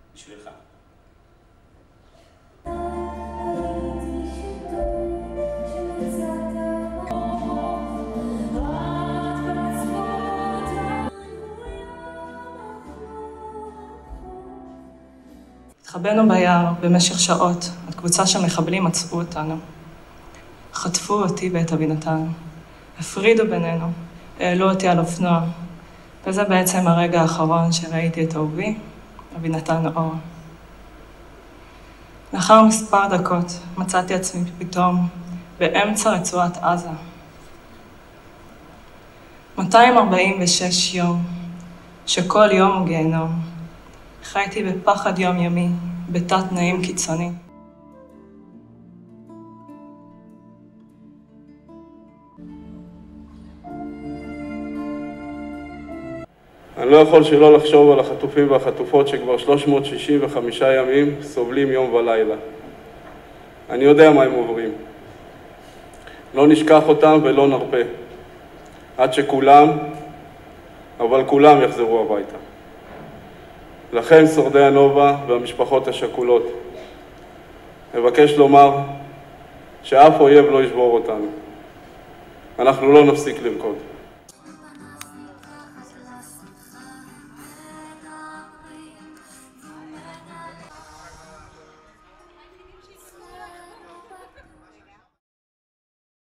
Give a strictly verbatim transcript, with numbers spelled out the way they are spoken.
בשבילך. התחבאנו ביער במשך שעות, עד קבוצה של מחבלים מצאו אותנו. חטפו אותי ואת אבינתן, הפרידו בינינו, העלו אותי על אופנוע, וזה בעצם הרגע האחרון שראיתי את אהובי, אבינתן אור. לאחר מספר דקות מצאתי עצמי פתאום באמצע רצועת עזה. מאתיים ארבעים ושש יום, שכל יום הוא גיהנום. חייתי בפחד יומיומי, בתת תנאים קיצוני. אני לא יכול שלא לחשוב על החטופים והחטופות שכבר שלוש מאות שישים וחמישה ימים סובלים יום ולילה. אני יודע מה הם עוברים. לא נשכח אותם ולא נרפה. עד שכולם, אבל כולם יחזרו הביתה. לכם, שורדי הנובה והמשפחות השכולות, אבקש לומר שאף אויב לא ישבור אותנו. אנחנו לא נפסיק לרקוד.